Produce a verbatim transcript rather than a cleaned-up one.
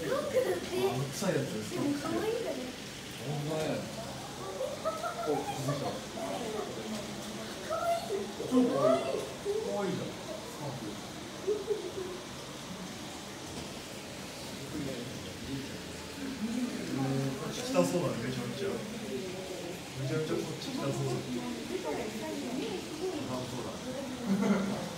臭いやつです。でも可愛いんだね。ほんまや。お、気づいた。可愛い。可愛い。可愛いじゃん。汚そうだね、めちゃめちゃ。めちゃめちゃこっち汚そうだ。あ、そうだ。